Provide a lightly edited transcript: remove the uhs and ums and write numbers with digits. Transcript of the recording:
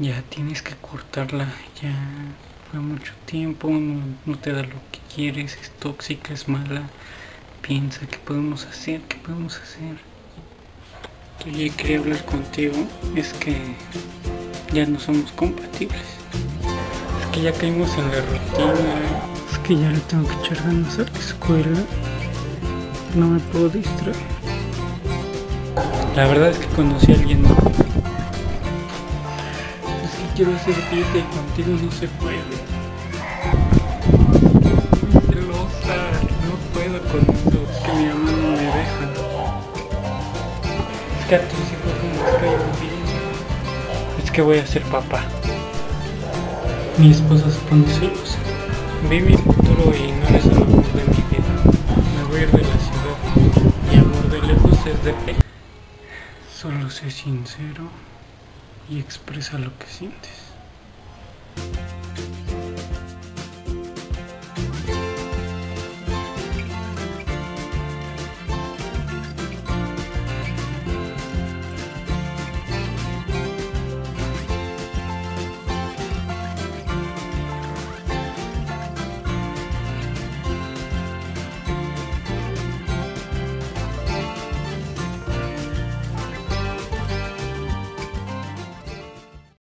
Ya tienes que cortarla, ya fue mucho tiempo, no te da lo que quieres, es tóxica, es mala. Piensa, ¿qué podemos hacer? ¿Qué podemos hacer? Yo quería hablar contigo, es que ya no somos compatibles. Es que ya caímos en la rutina, es que ya le tengo que echar ganas a la escuela, no me puedo distraer. La verdad es que conocí a alguien nuevo. Es que quiero hacer dieta y contigo no se puede. Celosa, no puedo con eso, es que mi mamá no me deja. Es que a tus hijos no les caigo bien. Es que voy a ser papá. Mi esposa se pone celosa. Vi mi futuro y no eres el amor de mi vida. Me voy a ir de la ciudad. Mi amor de lejos es de pe. Solo sé sincero y expresa lo que sientes.